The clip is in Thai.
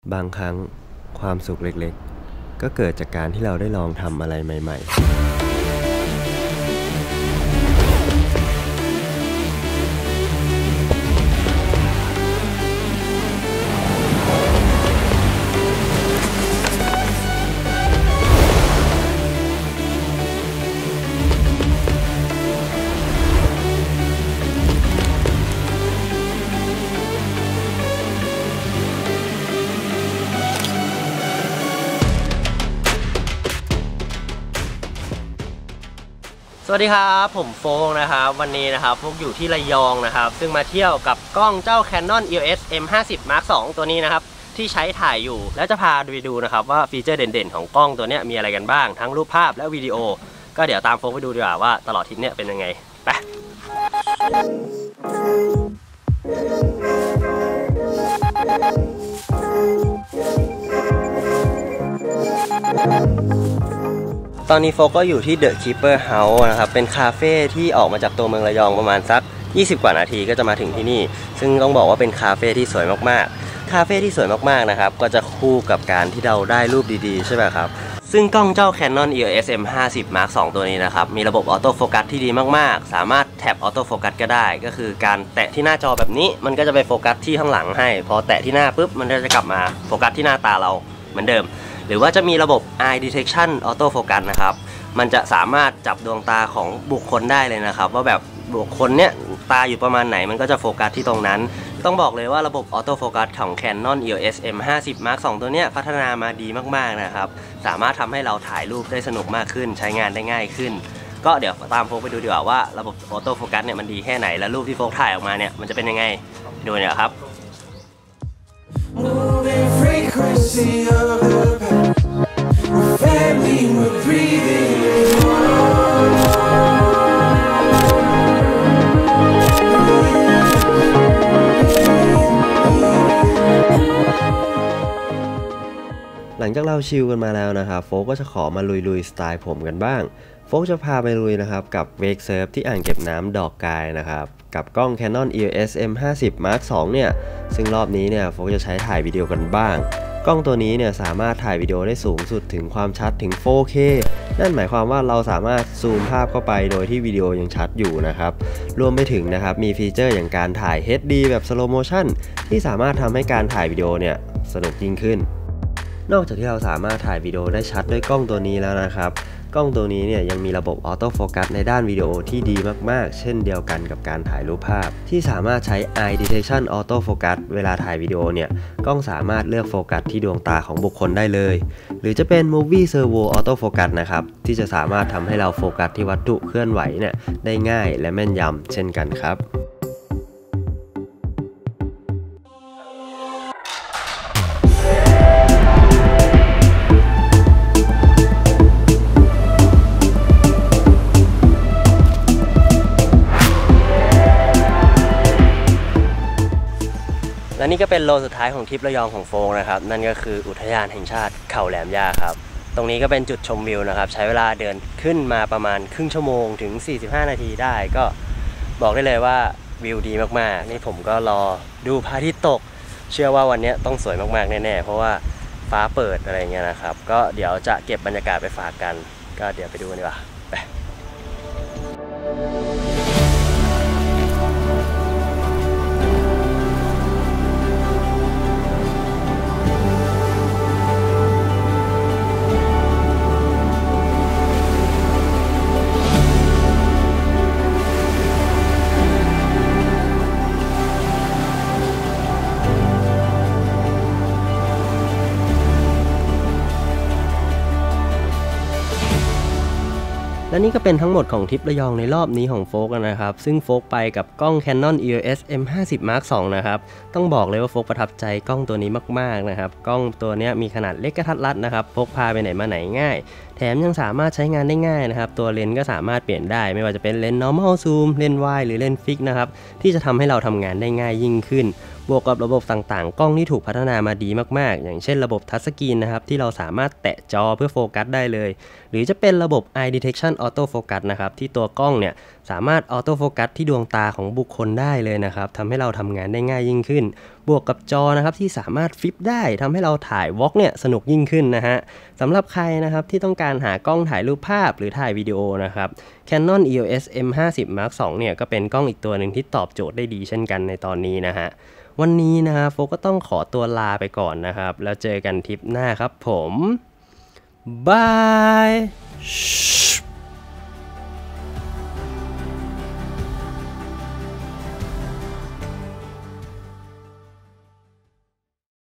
บางครั้งความสุขเล็กๆก็เกิดจากการที่เราได้ลองทำอะไรใหม่ๆสวัสดีครับผมโฟงนะครับวันนี้นะครับพวกอยู่ที่ระยองนะครับซึ่งมาเที่ยวกับกล้องเจ้า Canon EOS M50 Mark II ตัวนี้นะครับที่ใช้ถ่ายอยู่แล้วจะพาไปดูนะครับว่าฟีเจอร์เด่นๆของกล้องตัวนี้มีอะไรกันบ้างทั้งรูปภาพและวิดีโอก็เดี๋ยวตามโฟงไปดูดีกว่าว่าตลอดทริปนี้เป็นยังไงไปตอนนี้โฟก็อยู่ที่ The Keeper House นะครับเป็นคาเฟ่ที่ออกมาจากตัวเมืองระยองประมาณสัก20 กว่านาทีก็จะมาถึงที่นี่ซึ่งต้องบอกว่าเป็นคาเฟ่ที่สวยมากๆคาเฟ่ที่สวยมากๆนะครับก็จะคู่กับการที่เราได้รูปดีๆใช่ไหมครับซึ่งกล้องเจ้า Canon EOS M50 Mark II ตัวนี้นะครับมีระบบออโต้โฟกัสที่ดีมากๆสามารถแท็บออโต้โฟกัสก็ได้ก็คือการแตะที่หน้าจอแบบนี้มันก็จะไปโฟกัสที่ข้างหลังให้พอแตะที่หน้าปุ๊บมันก็จะกลับมาโฟกัสที่หน้าตาเราเหมือนเดิมหรือว่าจะมีระบบ Eye Detection Auto Focus นะครับมันจะสามารถจับดวงตาของบุคคลได้เลยนะครับว่าแบบบุคคลเนี้ยตาอยู่ประมาณไหนมันก็จะโฟกัสที่ตรงนั้นต้องบอกเลยว่าระบบออโต้โฟกัสของ Canon EOS M50 Mark II ตัวเนี้ยพัฒนามาดีมากๆนะครับสามารถทำให้เราถ่ายรูปได้สนุกมากขึ้นใช้งานได้ง่ายขึ้นก็เดี๋ยวตามโฟกไปดูดีกว่าว่าระบบออโต้โฟกัสเนี่ยมันดีแค่ไหนและรูปที่โฟกถ่ายออกมาเนี่ยมันจะเป็นยังไงดูเนี่ยครับหลังจากเราชิลกันมาแล้วนะครับโฟกก็จะขอมาลุยสไตล์ผมกันบ้างโฟกจะพาไปลุยนะครับกับเวกเซิร์ฟที่อ่างเก็บน้ำดอกกายนะครับกับกล้อง Canon EOS M50 Mark II เนี่ยซึ่งรอบนี้เนี่ยโฟกจะใช้ถ่ายวิดีโอกันบ้างกล้องตัวนี้เนี่ยสามารถถ่ายวิดีโอได้สูงสุดถึงความชัดถึง 4K นั่นหมายความว่าเราสามารถซูมภาพเข้าไปโดยที่วิดีโอยังชัดอยู่นะครับรวมไปถึงนะครับมีฟีเจอร์อย่างการถ่าย HD แบบ Slow Motion ที่สามารถทำให้การถ่ายวิดีโอเนี่ยสนุกยิ่งขึ้นนอกจากที่เราสามารถถ่ายวิดีโอได้ชัดด้วยกล้องตัวนี้แล้วนะครับกล้องตัวนี้เนี่ยยังมีระบบออโต้โฟกัสในด้านวิดีโอที่ดีมากๆเช่นเดียวกันกับการถ่ายรูปภาพที่สามารถใช้ Eye Detection Auto Focus เวลาถ่ายวิดีโอเนี่ยกล้องสามารถเลือกโฟกัสที่ดวงตาของบุคคลได้เลยหรือจะเป็น Movie Servo Auto Focus นะครับที่จะสามารถทำให้เราโฟกัสที่วัตถุเคลื่อนไหวเนี่ยได้ง่ายและแม่นยำเช่นกันครับและนี่ก็เป็นโลสุดท้ายของทริประยองของโฟงนะครับนั่นก็คืออุทยานแห่งชาติเขาแหลมย่าครับตรงนี้ก็เป็นจุดชมวิวนะครับใช้เวลาเดินขึ้นมาประมาณครึ่งชั่วโมงถึง45 นาทีได้ก็บอกได้เลยว่าวิวดีมากๆนี่ผมก็รอดูพระอาทิตย์ตกเชื่อว่าวันนี้ต้องสวยมากๆแน่ๆเพราะว่าฟ้าเปิดอะไรเงี้ยนะครับก็เดี๋ยวจะเก็บบรรยากาศไปฝากกันก็เดี๋ยวไปดูกันดีกว่าไปและนี่ก็เป็นทั้งหมดของทริประยองในรอบนี้ของโฟกนะครับซึ่งโฟกไปกับกล้อง Canon EOS M50 Mark II นะครับต้องบอกเลยว่าโฟกประทับใจกล้องตัวนี้มากๆนะครับกล้องตัวนี้มีขนาดเล็กกระทัดรัดนะครับพกพาไปไหนมาไหนง่ายแถมยังสามารถใช้งานได้ง่ายนะครับตัวเลนส์ก็สามารถเปลี่ยนได้ไม่ว่าจะเป็นเลนส์ normal zoom เลนส์ wide หรือเลนส์ fix นะครับที่จะทำให้เราทำงานได้ง่ายยิ่งขึ้นบวกกับระบบต่างๆกล้องที่ถูกพัฒนามาดีมากๆอย่างเช่นระบบทัชสกรีนนะครับที่เราสามารถแตะจอเพื่อโฟกัสได้เลยหรือจะเป็นระบบ Eye Detection Auto Focus นะครับที่ตัวกล้องเนี่ยสามารถออโต้โฟกัสที่ดวงตาของบุคคลได้เลยนะครับทำให้เราทำงานได้ง่ายยิ่งขึ้นบวกกับจอนะครับที่สามารถฟลิปได้ทำให้เราถ่ายวอล์กเนี่ยสนุกยิ่งขึ้นนะฮะสำหรับใครนะครับที่ต้องการหากล้องถ่ายรูปภาพหรือถ่ายวิดีโอนะครับ Canon EOS M50 Mark II เนี่ยก็เป็นกล้องอีกตัวหนึ่งที่ตอบโจทย์ได้ดีเช่นกันในตอนนี้นะฮะวันนี้นะฮะโฟก็ต้องขอตัวลาไปก่อนนะครับแล้วเจอกันทริปหน้าครับผมบาย